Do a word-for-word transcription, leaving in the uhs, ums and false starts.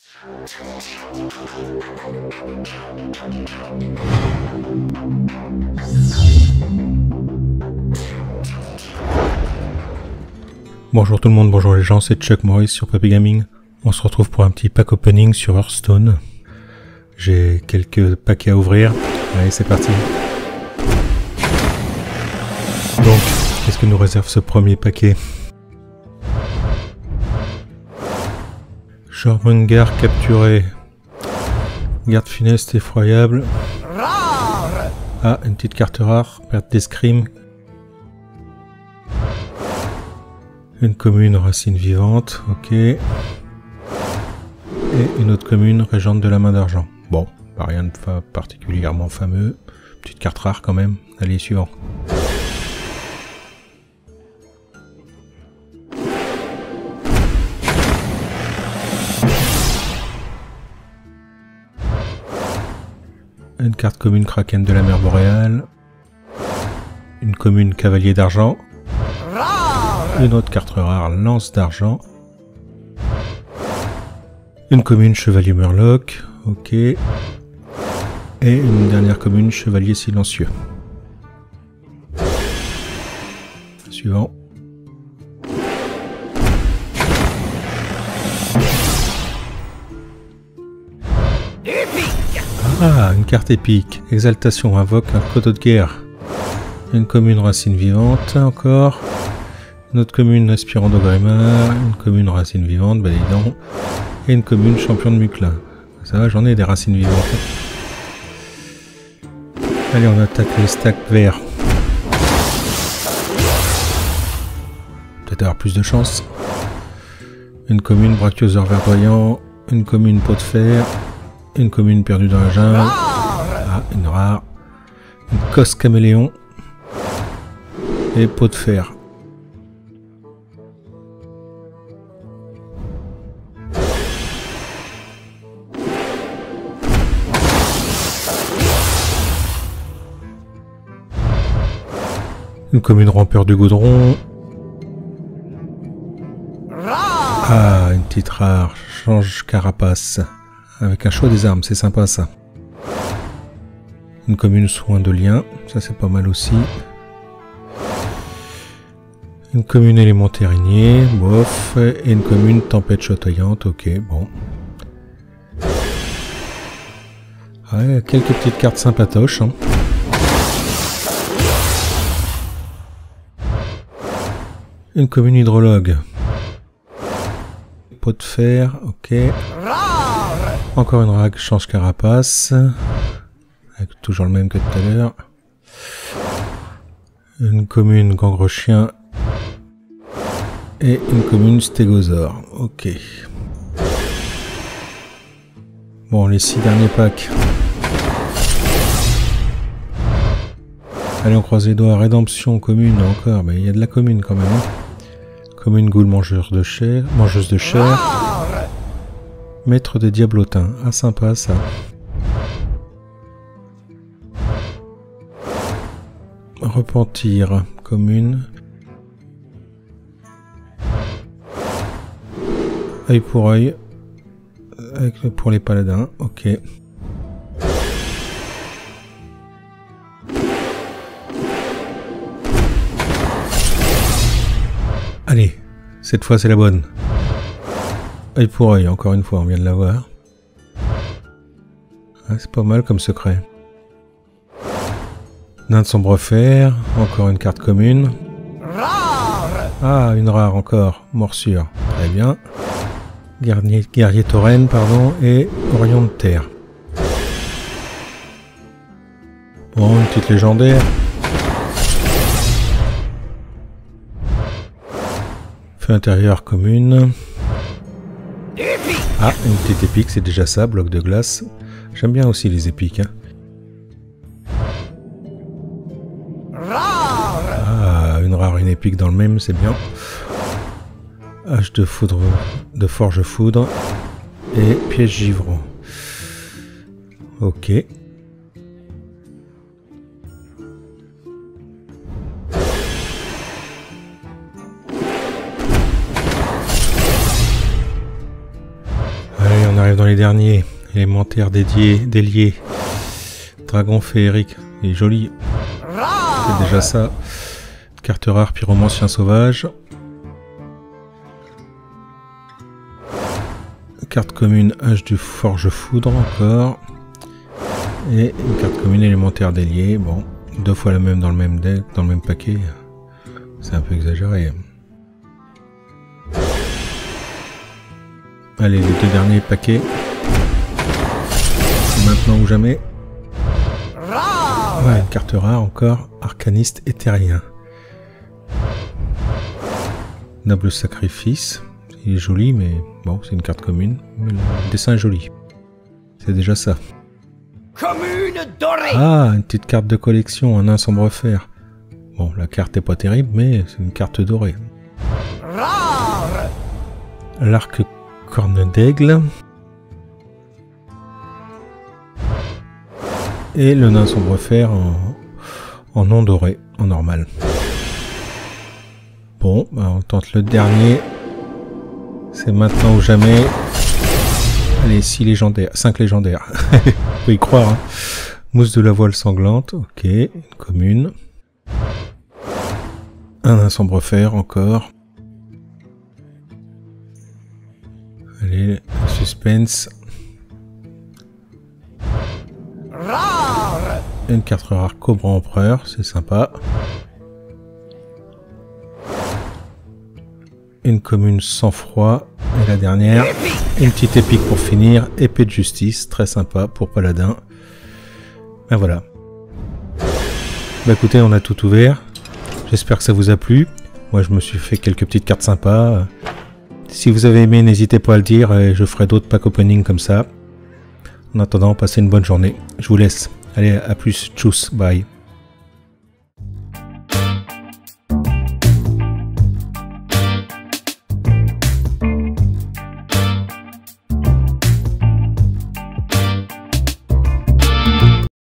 Bonjour tout le monde, bonjour les gens, c'est Chuck Morris sur Papy Gaming. On se retrouve pour un petit pack opening sur Hearthstone. J'ai quelques paquets à ouvrir. Allez, c'est parti. Donc, qu'est-ce que nous réserve ce premier paquet? Jormungandr capturé. Garde funeste effroyable. Ah, une petite carte rare, perte d'escrime. Une commune racine vivante, ok. Et une autre commune régente de la main d'argent. Bon, pas rien de particulièrement fameux. Petite carte rare quand même. Allez, suivant. Une carte commune Kraken de la mer boréale. Une commune cavalier d'argent. Une autre carte rare, lance d'argent. Une commune chevalier murloc, ok. Et une dernière commune chevalier silencieux. Suivant. Ah, une carte épique. Exaltation invoque un coteau de guerre. Une commune racine vivante, encore. Une autre commune aspirant d'Ogrimmar, une commune racine vivante, bah dis donc, et une commune champion de Muclin. Ça va, j'en ai des racines vivantes. Allez, on attaque les stacks verts. Peut-être avoir plus de chance. Une commune brachiosaure verdoyant, une commune pot de fer, une commune perdue dans la jungle. Ah, une rare. Une cosse caméléon. Et pot de fer. Une commune rampeur du goudron. Ah, une petite rare. Change carapace. Avec un choix des armes, c'est sympa ça. Une commune soin de lien. Ça c'est pas mal aussi. Une commune élémentaire araignée. Bof. Et une commune tempête chatoyante. Ok, bon. Ouais, quelques petites cartes sympatoches. Hein. Une commune hydrologue. Pot de fer, ok. Encore une rare change carapace. Avec toujours le même que tout à l'heure. Une commune gangre-chien. Et une commune stégosaure, ok. Bon, les six derniers packs. Allez, on croise les doigts. Rédemption commune encore, mais il y a de la commune quand même. Hein. Commune goule mangeur de chair, mangeuse de chair. Maître des diablotins. Ah, sympa ça. Repentir. Commune. Œil pour œil. Avec, pour les paladins. Ok. Allez, cette fois c'est la bonne. Œil pour œil, encore une fois, on vient de l'avoir. Ah, c'est pas mal comme secret. Nain de sombre fer, encore une carte commune. Ah, une rare encore, morsure. Très bien. Guerrier, guerrier tauren, pardon, et Orion de terre. Bon, une petite légendaire. Feu intérieur commune. Ah, une petite épique, c'est déjà ça, bloc de glace. J'aime bien aussi les épiques. Hein. Ah, une rare, une épique dans le même, c'est bien. Hache de foudre, de forge foudre. Et piège givrant. Ok. arrive dans les derniers. Élémentaire dédié, délié. Dragon féerique. Il est joli. C'est déjà ça. Carte rare, pyromancien sauvage. Carte commune, H du forge foudre encore. Et une carte commune élémentaire délié. Bon, deux fois la même dans le même deck, dans le même paquet. C'est un peu exagéré. Allez, les deux derniers paquets. Maintenant ou jamais. Ouais, une carte rare encore. Arcaniste éthérien. Noble sacrifice. Il est joli, mais bon, c'est une carte commune. Mais le dessin est joli. C'est déjà ça. Commune dorée. Ah, une petite carte de collection, un nain sombre fer. Bon, la carte est pas terrible, mais c'est une carte dorée. Rare. L'arc corne d'aigle. Et le nain sombre fer en, en non doré, en normal. Bon, bah on tente le dernier. C'est maintenant ou jamais. Allez, six légendaires, cinq légendaires. On peut y croire. Hein. Mousse de la voile sanglante, ok. Une commune. Un nain sombre fer encore. Allez, suspense. Rare. Une carte rare Cobra Empereur, c'est sympa. Une commune sans froid. Et la dernière, une petite épique pour finir. Épée de justice, très sympa pour Paladin. Ben voilà. Bah écoutez, on a tout ouvert. J'espère que ça vous a plu. Moi, je me suis fait quelques petites cartes sympas. Si vous avez aimé, n'hésitez pas à le dire et je ferai d'autres pack opening comme ça. En attendant, passez une bonne journée. Je vous laisse. Allez, à plus. Tchuss. Bye.